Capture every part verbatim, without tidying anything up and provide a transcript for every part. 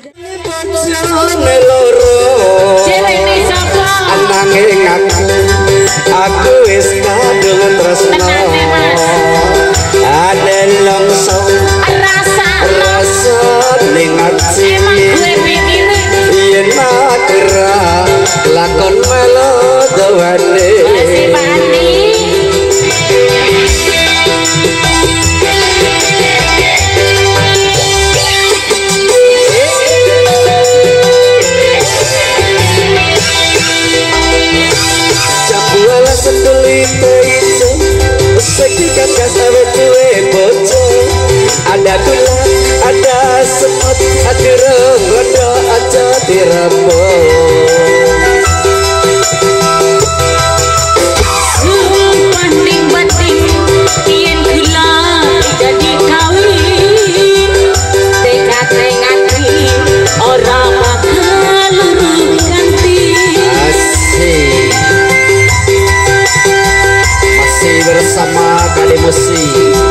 Ananging aku aku wis kadung tresno ada longso rasa rasa ning ati yen makra lakon melo dawane ada gula, ada semut, ada renggondo aja dirembuk. Sumpah ning batin, yen gula jadi kawin, teka-tengati orang bakal ganti. Asik, masih bersama Kali Musi.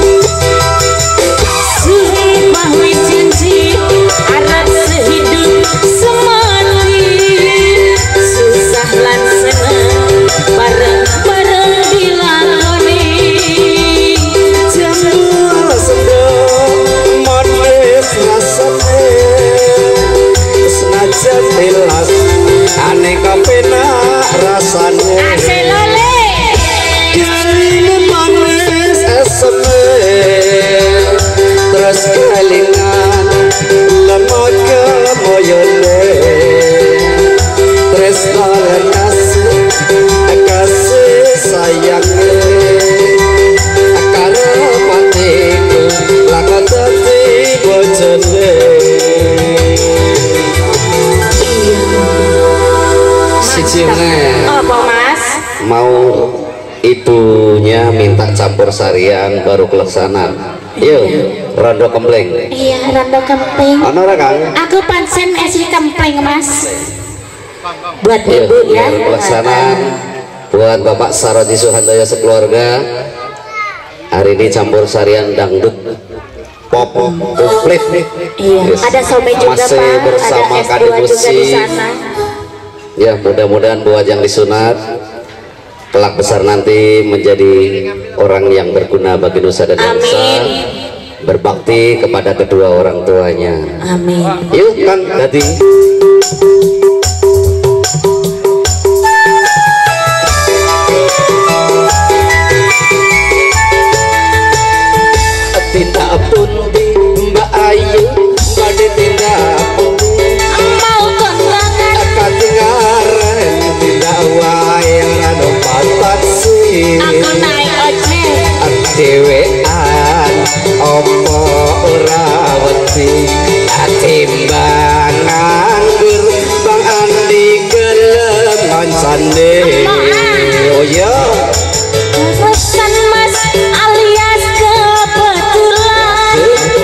Aneh kapena rasanya aselole kali manis eseme terus kelingan lemaka moyone terus kasih kasih sayangnya karo patiku lakon dadi bojone. Apa mas? Mau ibunya minta campur sarian baru kelaksanan. Yuk, rondo kempleng. Iya, rondo kempleng. Ono ora Kang? Aku pancen esi kempleng mas. Buat ibu ya. Kelaksanan buat Bapak Sarodi Suhandoyo sekeluarga. Hari ini campur sarian dangdut pop komplit. Iya. Yes. Ada Sobe juga masih Pak. Bersama ada S dua juga di sana. Ya, mudah-mudahan Bu Ajang disunat kelak besar nanti menjadi orang yang berguna bagi nusa dan bangsa, berbakti kepada kedua orang tuanya. Amin. Yuk Kang Dadi. Tidak pun di Mbak Ayu pada tidak pun mau kontrakan kadengaran tidak wayang rado patasi aku naik ojek dewean opo ora wedi timbang nganggur Bang Andi gelem mancane oh ya pesan mas alias kebetulan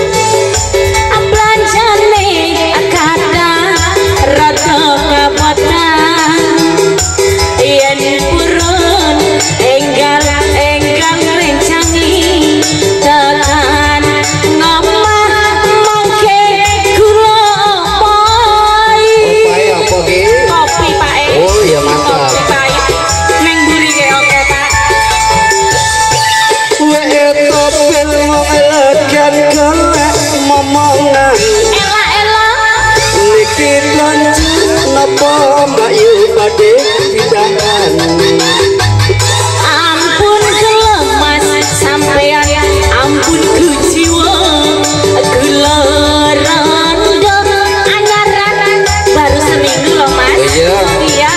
belanjane kadang rada kapotan yen purun enggal enggal rencangi tekan ngomah mangke gula pai apa ki kopi Pak e oh ya mantap neng mburi ke oke Pak wae topel ngelekan golek momongan ela-ela niki lanjut napa Mbak Yu badhe pidahan ampun kelemas sampean ampun kujiwa gula rondo anyaran baru seminggu loh Mas iya iya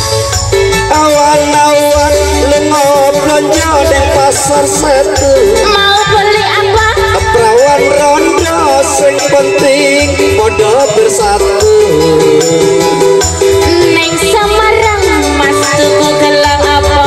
awan-awan lengo belanja di pasar setu mau beli apa perawan rondo sing penting podo bersatu neng Samarang mas tuku gelang apa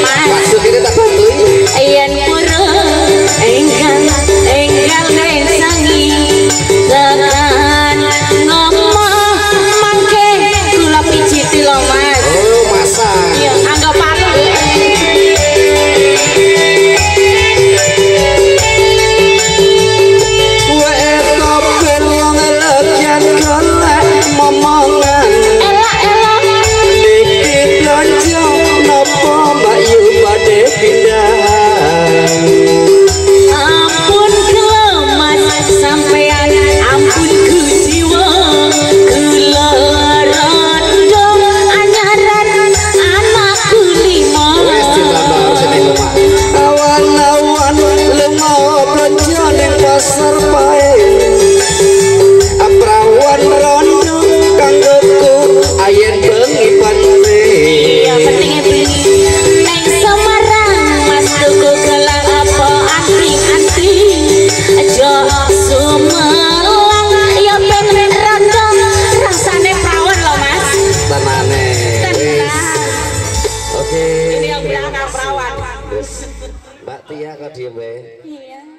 Mas. Maksud ini tak bantu. Yen pura enggal enggal nesangi tekan ngomong mangke kula pijiti lho Mas. Oh, masa. Iya, anggap palu. Momongan Elak-elak niki blonjo napa mbak yu badhe pindah. ampun kula Mas sampean ampun kujiwa kula rondo anyaran anakku lima. Wis ditambah harus ini rumah. Awan-awan lunga blonjo ning pasar pae. Aprawan rondo kanggoku ayen bengi panwe. Iya pentingnya bengi neng Semarang Mas tuku gelang apa anting-anting aja Sumelang ya ben rondo rasane perawan loh Mas. Tenane. Wis. Oke. Ini yang bilang perawan. Mbak Tia kok diem wae? Iya.